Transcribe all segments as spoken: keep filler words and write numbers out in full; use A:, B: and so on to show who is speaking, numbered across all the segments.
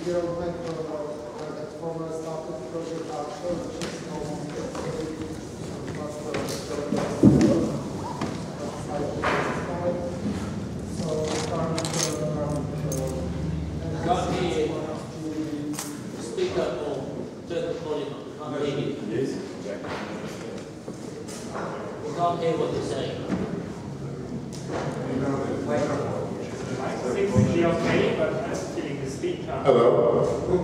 A: B Roadmap uh, that former started project Archer, which is almost so current uh,
B: got the speaker on, turn the volume up, we can't hear you.
C: Yes, exactly.
B: We can't hear what you're saying.
D: Seems to be okay, but I'm feeling the speaker.
C: Hello.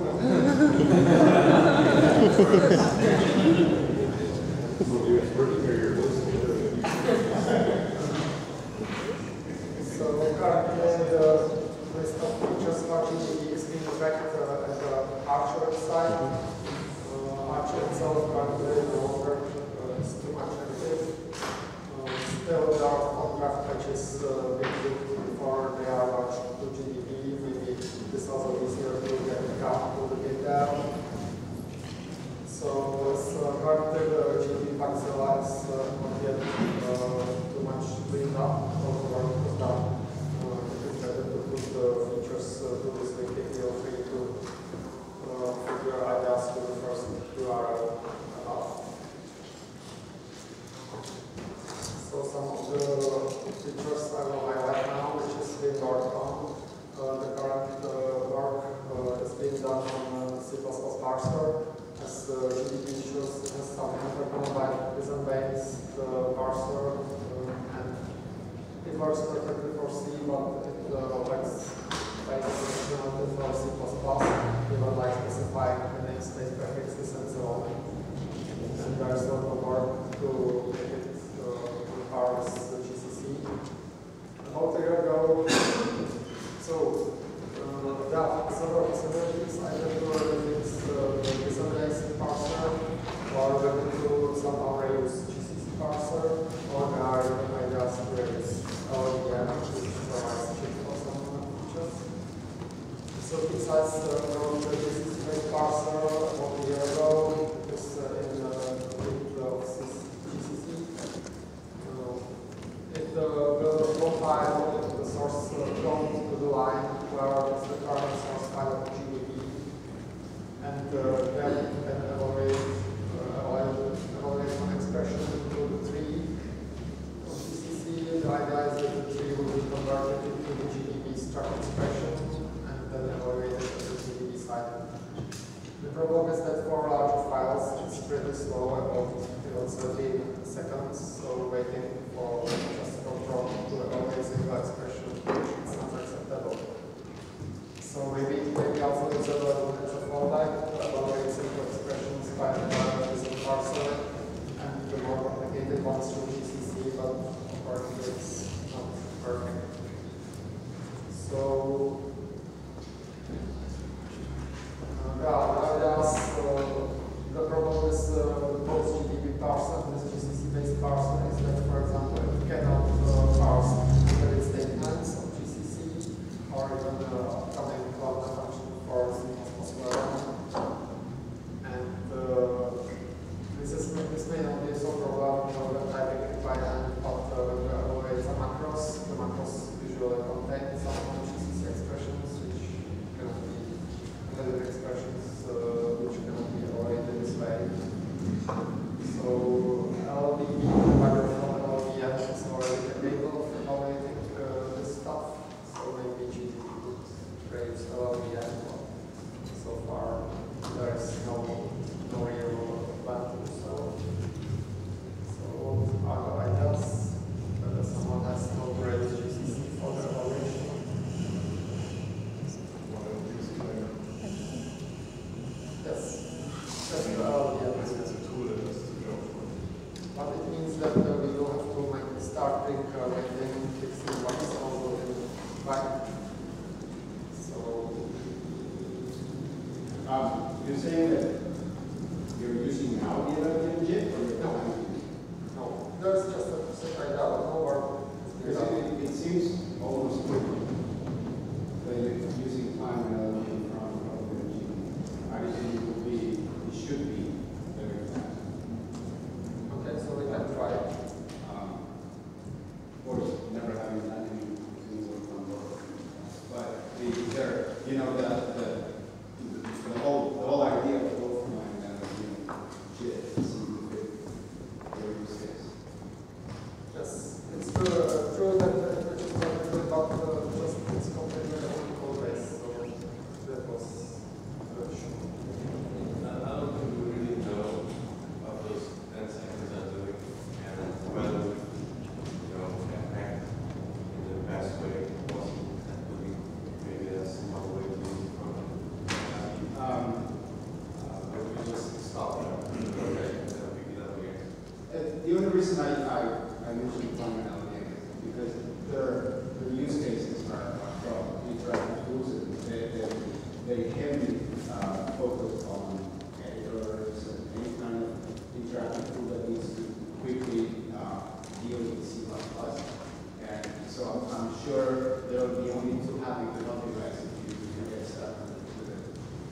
A: So currently the list of features for G D B is being tracked uh, at the Archer site. Uh, Archer itself currently no longer uh, is too much active. Uh, still there are some draft patches uh, being looked before they are launched to G D B. Maybe this also easier to get the count to the get down. So it's uh, currently the G D B Paxilla is uh, not yet uh, too much cleaned up. All the work was done. Uh, it is better to put the features uh, to this wiki. Feel free to uh, put your ideas to the first U R L above. So some of the features I will highlight now, which is being worked on. Uh, the current uh, work uh, is being done on uh, C plus plus parser. As uh, G D B shows, it has some intercom-based uh, parser, uh, and it works perfectly for C, but it uh, lacks basic functionality for C plus plus, even like specifying the namespace prefixes and so on. And there is a lot of work to make it uh, parse the G C C. About a year ago, so uh, there are several possibilities, either to release uh, the JSON-based parser, or we can somehow reuse G C C parser, or there are ideas to reuse L L V M, which provides chip for some features. So besides uh, the G C C-based parser about a year ago, it was uh, in the kit of G C C. Uh, it uh, will compile the source uh, code to the line where it's the current source file of G D B, and uh, then you can evaluate, uh, evaluate one expression into the tree of G C C. The idea is that the tree will be converted into the G D B struct expression and then evaluated at the G D B side. The problem
C: sure there will be only two happy with copyrights if you can get stuck with it.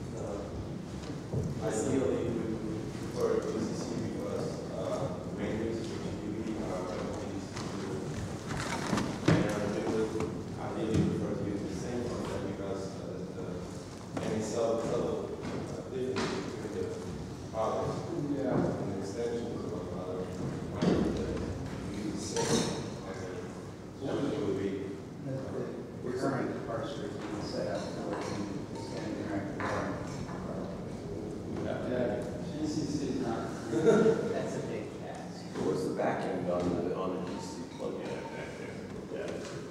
C: Uh, ideally, we would prefer G C C because uh, main reasons for G D B are easy to do. And we would ideally prefer to use the same content because uh, the, any sub level uh, difference between the products
A: Yeah.
C: and the extensions of one another might use the same. It would be
E: The current parser is being set up so it can it's going to interact with our
C: yeah, G C C is not.
E: That's a big task.
F: What's the back end on the, on the G C C plugin back there? Yeah.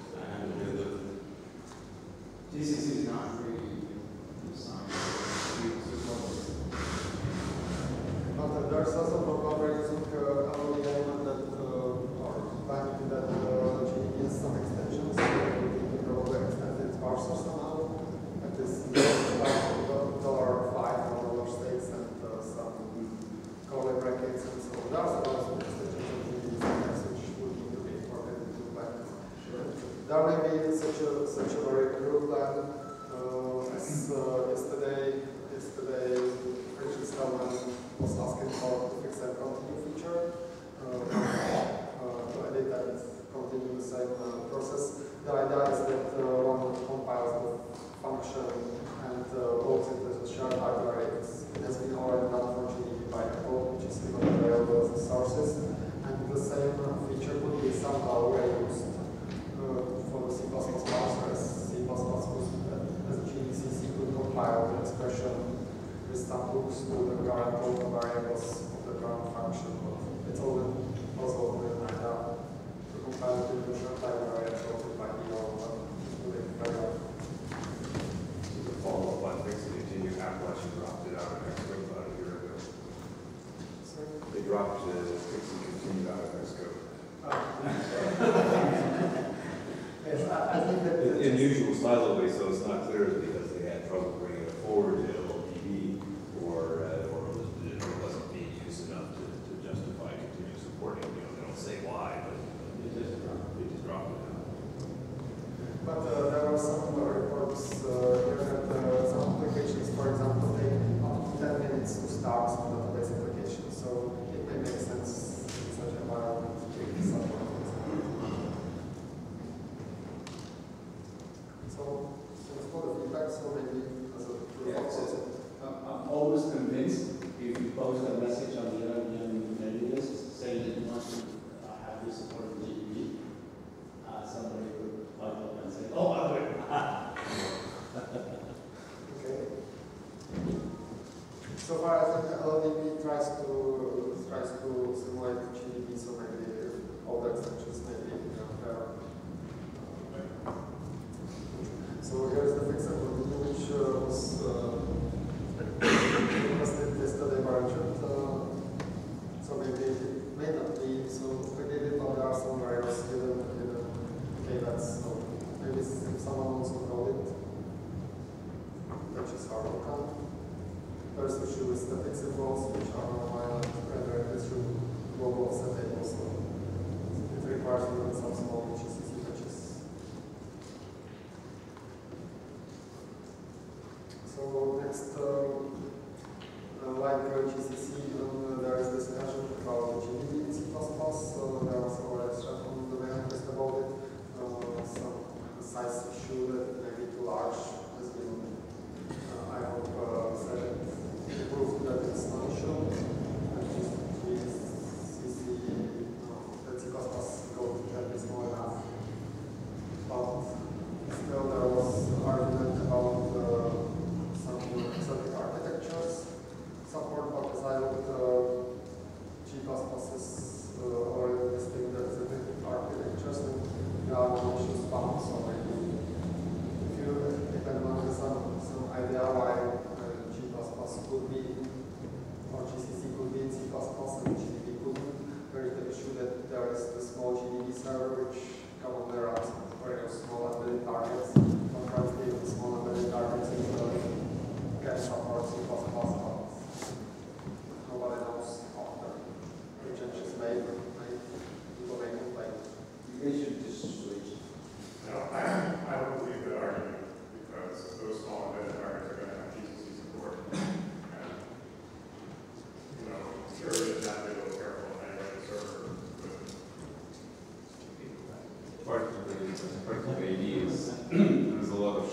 C: G C C is not really designed to support this.
A: But uh, there's also no collaborating uh, L O D element that uh, or binding that uh, G D B has some extensions. So we can probably extend its parser somehow. Like this dollar five or dollar stakes and uh, some curly brackets and so on. There are some extensions of G D B syntax which would need to be imported into plan.
C: Sure.
A: There may be such a such a very crude plan. Uh, as uh, yesterday, yesterday, Richard Stallman was asking for to fix a continue feature uh, uh, to edit and continue the same uh, process. The idea is that uh, one compiles the function and uh, loads it as a shared library. It's, it has been already done for G D B by Apple, which is even available as a sources, and the same feature could be somehow reused uh, for the C plus plus parser as C plus plus as a G D C C could compile the expression with some hooks to the current local variables of the current function. It's only possible with an idea to compile it to the short library and sort it by the or including variable.
F: To follow up on things that continue, Apple actually dropped it out of Xcode about a year ago. They dropped the Pixie continue out of Xcode.
A: Yes, I, I think that
F: In, in usual silo way, so it's not clear because they had trouble bringing it forward to L D B or, uh, or it, was, it wasn't being used enough to, to justify continuing supporting it. You know, they don't say why, but they just dropped, they just dropped it out.
A: But uh, there are some uh, reports uh, here that uh, some applications, for example, take up to ten minutes to start some database application. So it may make sense in such an environment to take this up. So, thanks for the feedback. So maybe as a proof
C: Yeah,
A: of
C: so,
A: concept.
C: I'm I'm almost convinced if you post a message on the L V M mailing list saying that you want to uh, have this support in G D B, uh, somebody would pop up and say, oh, I'll do it.
A: Okay. So far, I think L D B tries to tries to simulate G D B, so maybe all the extensions may be there. So here's the fixed continue, which uh, was uh, requested yesterday by Richard. Uh, so maybe it may not be so complicated, but there are some variables hidden hidden caveats. So maybe if someone wants to code it, which is our welcome. There's the issue with static symbols, which are violent rendering this through global set tables. So it requires even some small G C C patches. So next, uh, uh, like uh, G C C, even uh, there is discussion about G D B in C plus plus. So there was already chat on the manifest about it. Uh, some size issue that may be too large has been, uh, I hope, uh, said proved that it's not an issue. And G C C, no, that C plus plus code can be small enough. But still, there was argument about uh, some exotic architectures support, but as I looked uh,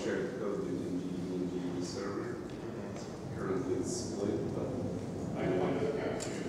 C: shared code between G D B and G D B server. Currently it's split, but
G: I wanted to ask you.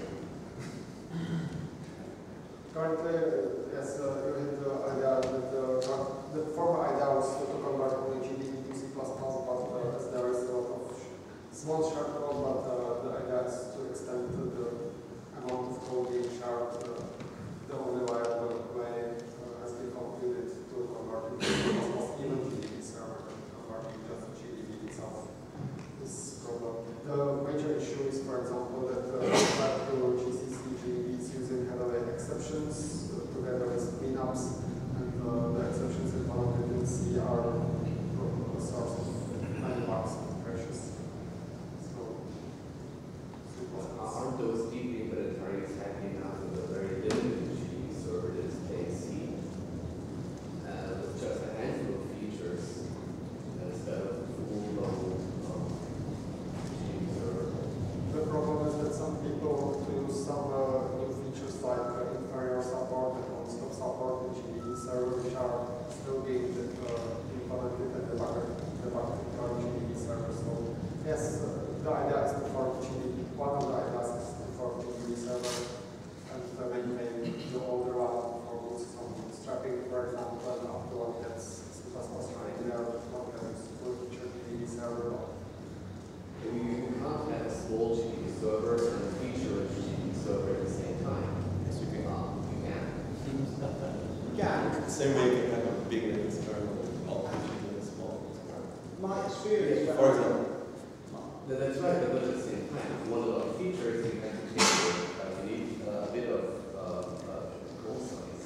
A: Currently, uh, yes, uh, you had the idea that the, the former idea was to convert only G D B to C plus plus, but uh, as there is a lot of small shared code, but uh, the idea is to extend to the amount of code being shared. Uh, the only viable way uh, has been concluded to convert it to C plus plus, even G D B server, converting just G D B itself. This problem. The major issue is, for example, that uh, compared to G C C, G D B is using heavily exceptions uh, together with cleanups, and uh, the exceptions implemented in C are a source of many bugs and crashes. So,
E: Aren't those deeply embedded targets hacking out of a very limited G D B server that is playing C uh, with just a handful of features instead of full level um, G D B server?
A: the problem is that some people want to use some uh, new features like uh, inferior support and non-stop support in G D B server, which are still being uh, implemented and debugged debugged in our G D B server. So yes, uh, the idea is to form G D B. One of the ideas is to form G D B server and uh, maintain the older one for some strapping, for example, and after one gets C plus plus running there, one can use full feature G D B server.
E: You can't have a small G D B server and a feature G D B server at the same time. Yes, you can. Um, you can.
H: Yeah.
C: same way you can have a big Linux kernel with all features in a small Linux kernel.
H: My experience,
C: For example.
E: That- That's right, but at the same time, if you want a lot of features, you have to take uh, you need uh, a bit of uh, uh, code size.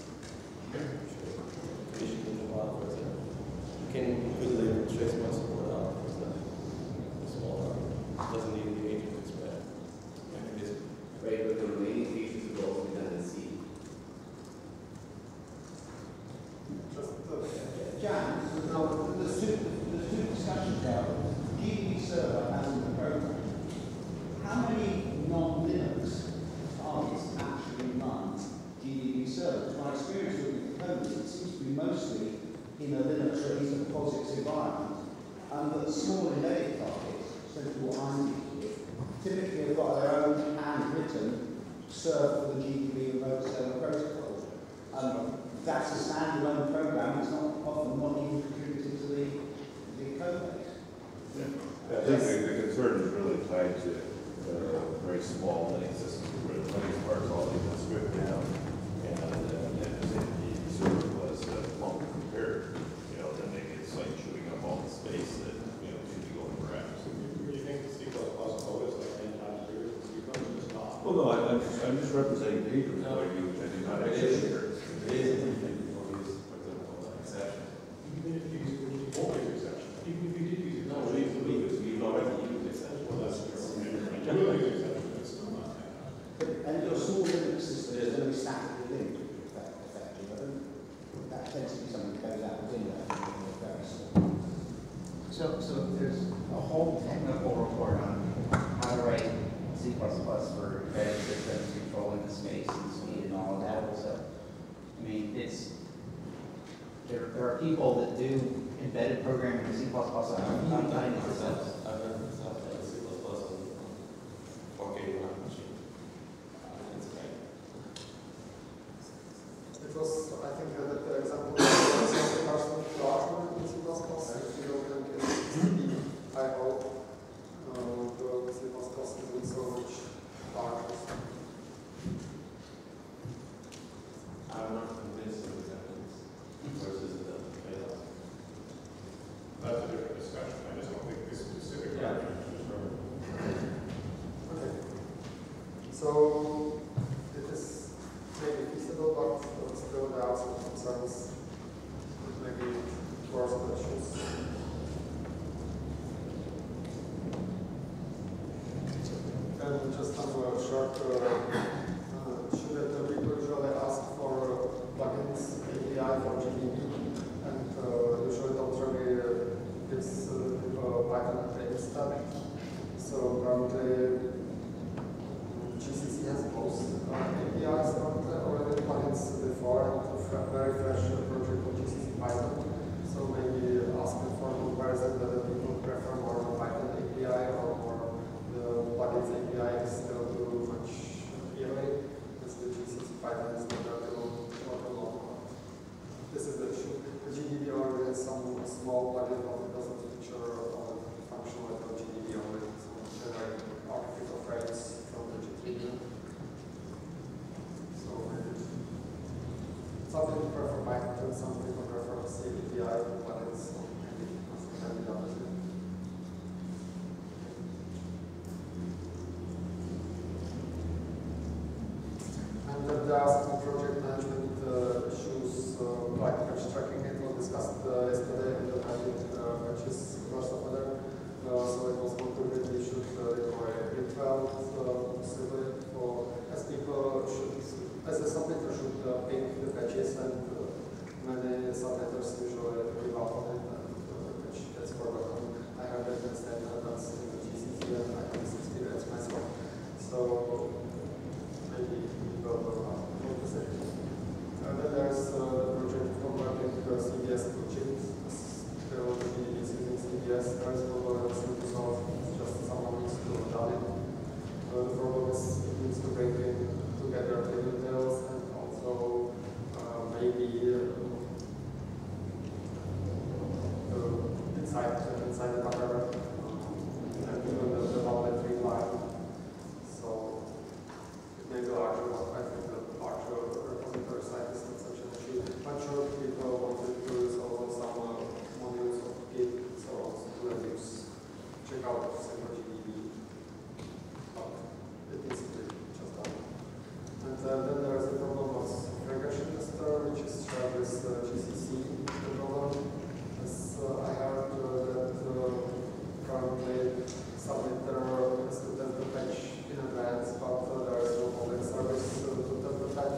C: You should move a while for example. You can put a label trace my support out for stuff. The smaller doesn't need the agent to spread. And it is
E: Right, but the remaining features will also be done in C.
A: Just uh,
H: Jan, now, there's two, there's two discussions there. G D B server as in the program. How many non-Linux targets actually run G D B server? My experience with the code is it seems to be mostly in a Linux or at least a POSIX environment, and that small embedded targets, essentially what I'm used to, typically have got their own handwritten server for the G D B remote server protocol. Um, that's a standalone program, it's not often not even contributed to the, the code base.
F: I think the, the concern is really tied to uh, very small Linux systems where the Linux part is all even stripped down. And uh, if the server was uh, longer compared, you know, then maybe it's like chewing up all the space that, you know, should be going for apps.
G: Do you think the C plus plus code is like ten times bigger than C plus plus? It's not.
F: Well, no, I, I'm just, I'm just representing paper's point of view, which I do not actually share.
C: It is anything before we use, for example, an exception.
G: Even if you use, when you won't use exception, even if you did use it.
C: No, we, we use, we've already used exception.
G: Well, that's true. You will use exception, but it's still not ten times.
H: But, and your small Linux system is going to be statically linked, effectively. I don't, that tends to be something that goes out within that. Very small.
I: So, so there's a whole technical report on how to write C plus plus for embedded systems, controlling the space and speed and all of that. So, I mean, it's, there, there are people that do embedded programming in C plus plus. I'm not finding myself.
C: I've never thought that C plus plus on four K one machine. It's great.
A: it was, I think, uh, that the example was the person Kratochvil in C plus plus. If you don't think it's I hope uh, the C plus plus isn't so much larger.
C: I'm not convinced of examples versus the trade-off.
G: That's a different discussion. I just don't think this specific argument is relevant.
A: Okay. So it is maybe feasible, but uh, still there are some concerns. Maybe worse questions. And just some uh, short uh, uh, issue that uh, people usually ask for uh, plugins A P I for G D B, and uh, usually don't really uh, gives uh, people Python training step. So currently G C C has both uh, A P Is not uh, already plugins before, and a very fresh uh, project for G C C Python. So maybe asking for comparison small plugin, but it doesn't feature all the functionality of G D B only. So generate artificial frames from the G D B. So maybe some people prefer Python, some people prefer C A P I plugins, so maybe something can be done with it. And then there are some project management uh, issues, uh, like patch tracking. It was discussed uh, yesterday, and having uh, patches across over there. Uh, so it was concluded we should uh, deploy git twelve uh, possibly for, as people should, as a submitter should uh, pick the patches, and uh, many submitters usually give up on it, and uh, the patch gets forgotten. I have that instead, uh, that's in the G C C, and I have this experience myself. So maybe people will not notice it. And then there's uh, the project converting uh, C D S to chip. Still, the G D B is using C D S. There is a problem that's to solve. It's just someone needs to have done it. Uh, the problem is it needs to bring in together the details, and also uh, maybe uh, uh, inside inside the packer, uh, and even the, the outlet three line. So it may be larger, but I think the larger repository site is not such an issue. I'm sure people wanted to use also some uh, modules of Git, so also to reduce, check out Semper G D B. But it needs to be just done. And uh, then there is the problem of regression tester, which is shared with uh, G C C. The problem is uh, I heard uh, that uh, currently submitter has to test the patch in advance, but uh, there is no public service uh, to test the patch.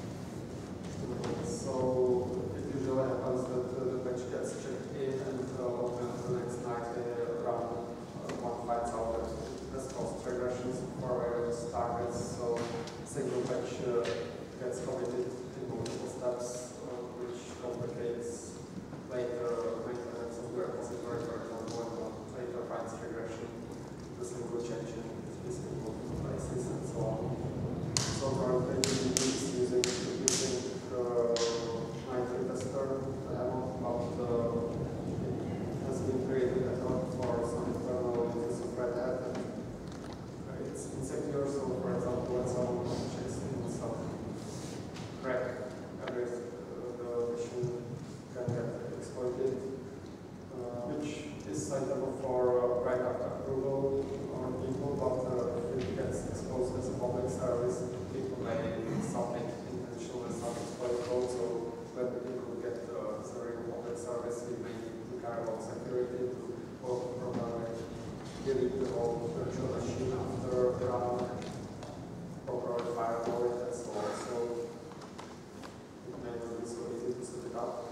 A: So it usually happens that uh, the patch gets checked in, and uh, the next night they run uh, one finds out that it has caused regressions for various targets. So single patch uh, gets committed in multiple steps, uh, which complicates later maintenance of the repository, for example, and uh, later finds regression. The single change in missing multiple places and so on. So currently G D B is using using uh, nitrate tester, the hammock, but uh, it has been created as well for some internal use of Red Hat, and uh, it's insecure. So for example, when someone checks in some crack, every uh, the machine can get exploited, uh, which is suitable for uh, right after approval on people, but uh, if it gets exposed as a public service, people may submit intentionally some exploit code. So when people get uh, serving public service, we may need to care about security to probably delete the whole virtual machine after the run, properly firewall it and so on. So it may not be so easy to set it up.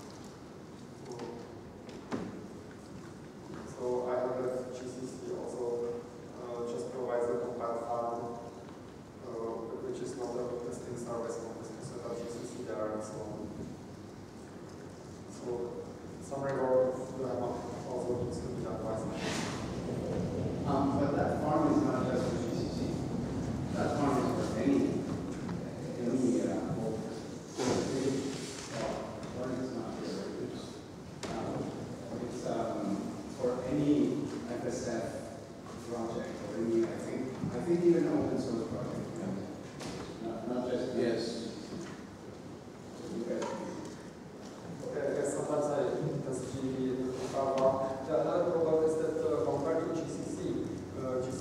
A: So I heard that G C C also uh, just provides a compile file, uh, which is not a testing service, but it's about G C C there and so on. So some regard to the hammock also needs to be done by someone.
H: Um, but that farm is not just for G C C. That farm is for any, any, uh, whole, or it's not here. It's, um, it's, um, for any F S F project, or any, I think, I think even open source project, you know, not, not just yes. Okay.
A: Okay, I guess sometimes I test G D B in the power. The another problem is that uh, compared to G C C, uh, G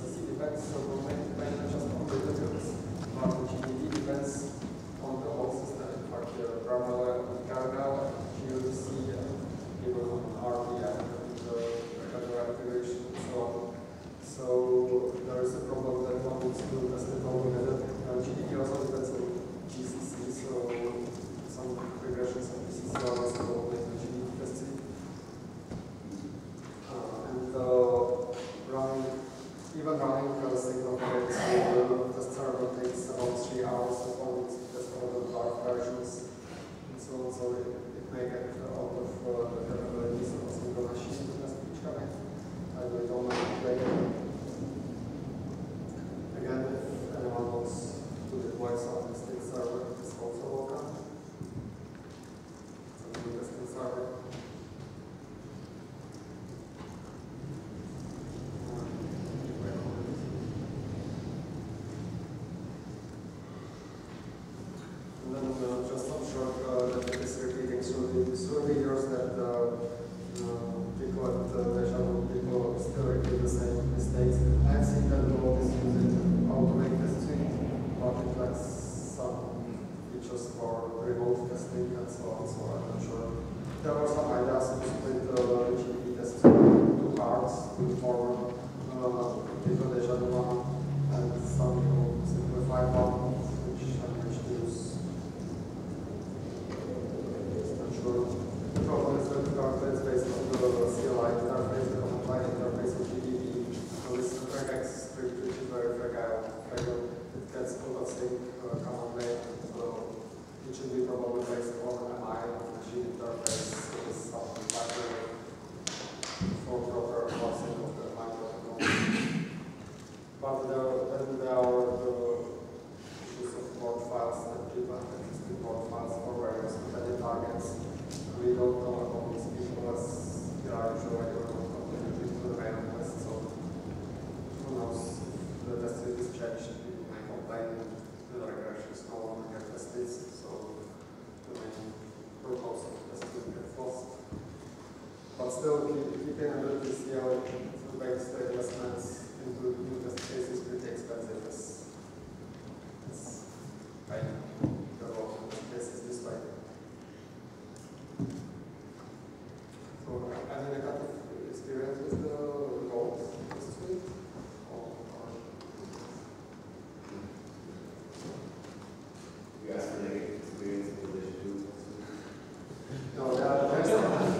A: still keep, keeping abilities here to make the investments into new test cases pretty expensive. It's, it's right. The whole case is this way. So, any negative experience with the goals this week? Or, or
C: You asked for negative experience in relation to
A: no, there are there's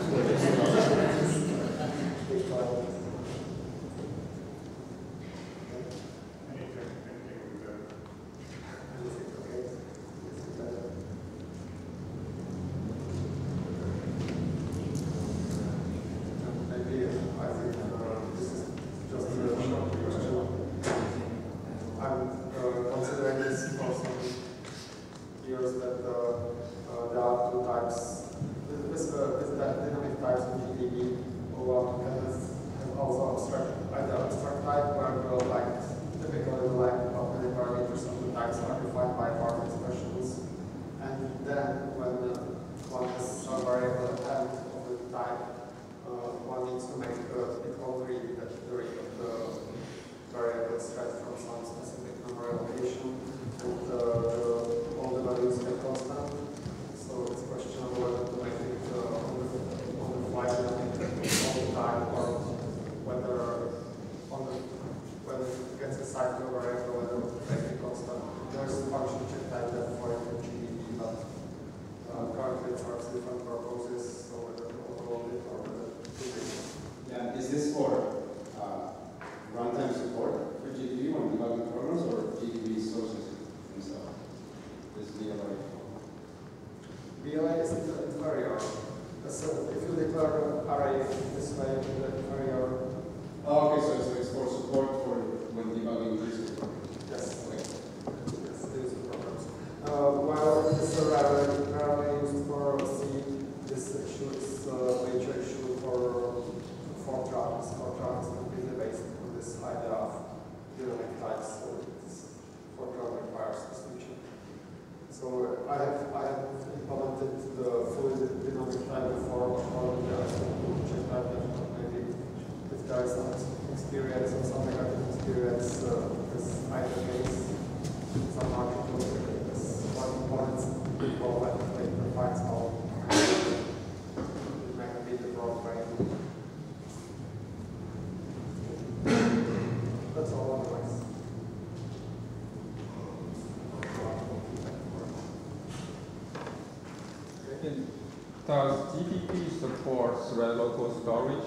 J: Does G D B support thread local storage?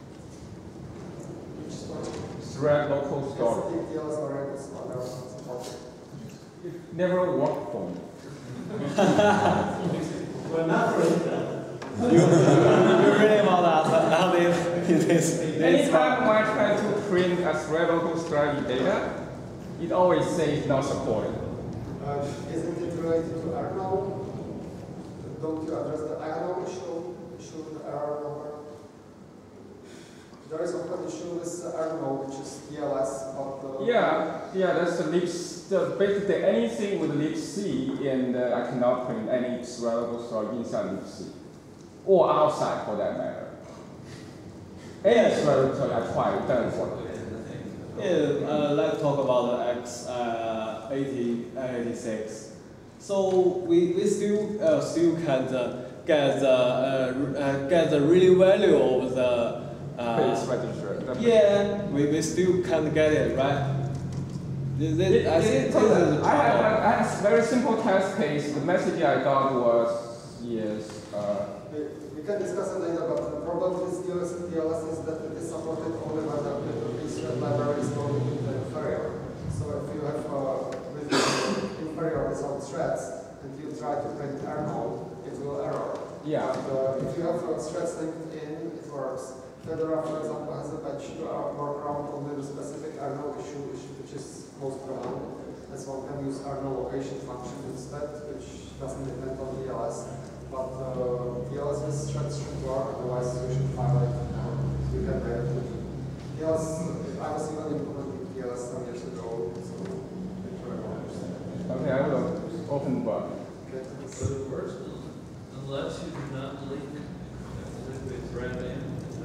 J: Thread local storage. It never worked for me.
B: Well, not for it.
K: You, you really about that? How do you this?
J: Anytime I try to print a thread local storage data, it always says not supported.
A: Uh, isn't it related to Arno? Don't you address the Arno issue, issue the error number? There is a one issue with Arno, which is T L S, but uh,
J: yeah, yeah, that's the libc. The, basically, anything with libc, and uh, I cannot print any thread local storage inside libc, or outside for that matter. Any thread local storage I tried, it doesn't work.
K: Yeah, uh, let's talk about the X uh, eighty eighty-six. So we, we still uh, still can uh, get the uh, uh, get the real value of the uh,
J: base register.
K: Yeah, we, we still can't get it right. This, this,
J: It,
K: I
J: it,
K: think
J: it,
K: this is the
J: I have
K: problem.
J: a, I have a very simple test case. The message I got was yes. Uh,
A: we, we can discuss it later, but the problem with T L S and T L S is that it is supported only when the base library is loaded in the inferior. So if you have uh, with inferior without threads and you try to print Arno, it will error.
J: yeah.
A: But uh, if you have uh, threads linked in, it works. Fedora, for example, has a patch to work around only the specific Arno issue, which is most common. And so one can use Arno location function instead, which doesn't depend on T L S. But uh, T L S with threads should work, otherwise you should file it or you can write it. T L S, I was even implementing T L S some years ago, so thank you very much.
J: Okay, I will open the bug.
A: Okay.
B: But of course, unless you do not link the thread in,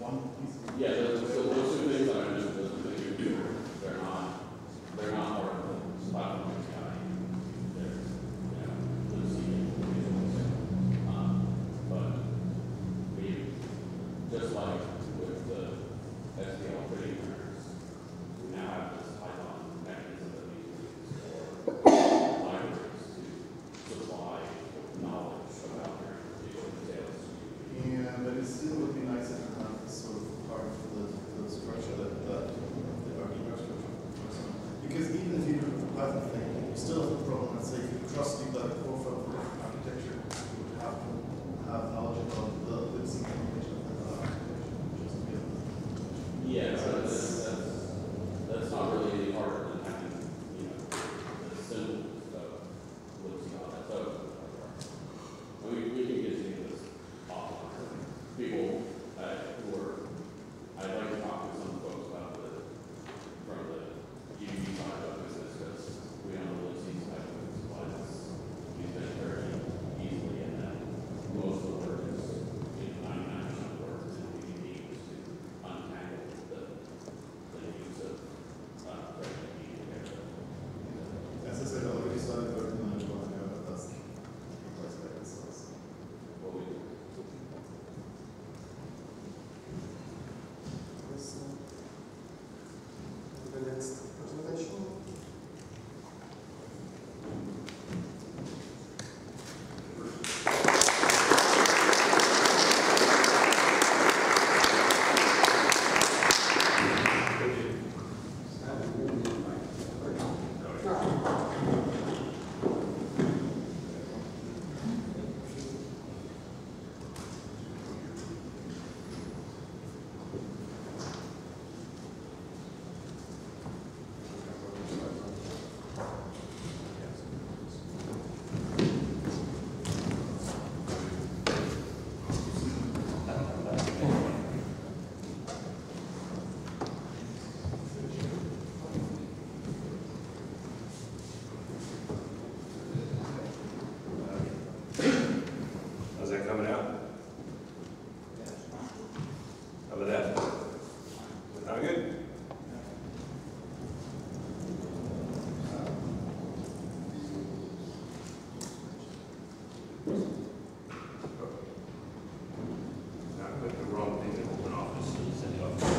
G: one piece of.
L: Yeah, those, those those two things that I mentioned, those two things, they're not, they're not part of the platform A P I. They're, you know, Lucy individuals. Um, but we, just like with the S P L three learners, we now have this Python mechanism that we use for libraries to supply knowledge about their details.
G: Yeah, but it still would be nice if we had this sort of part of the, the structure that, that the architecture structure. Because even if you do the Python thing, you still have the problem, let's say, if you trust you got a core file for architecture, you would have to have knowledge about the libc implementation of the architecture, just to be able to.
L: Yeah, so that's, that's, that's not really any harder than having, you know, the simple stuff, looks and all that stuff. I mean, we can get into this offline. People uh, who are, I'd like to talk to some folks about the, from the G D B side of business, because we don't really see side of business, but it's used it very easily, and then most of the work is, you know, ninety-nine percent of the work is in G D B is to untangle the, the use of uh, G D B together.
G: As I said, I already started working on it, but I know that's replaced by this.
L: What we do.
A: Yes, uh, the next presentation.
F: How's that coming out? How about that? Not good? Not put the wrong thing in open office and send it off.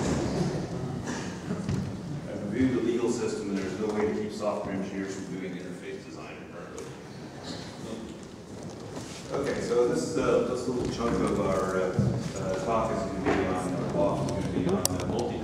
F: I've reviewed the legal system, and there's no way to keep software engineers from doing interface design currently. Okay, so this, uh, this little chunk of our uh, uh, talk is going to be on, our walk is going to be on uh, multi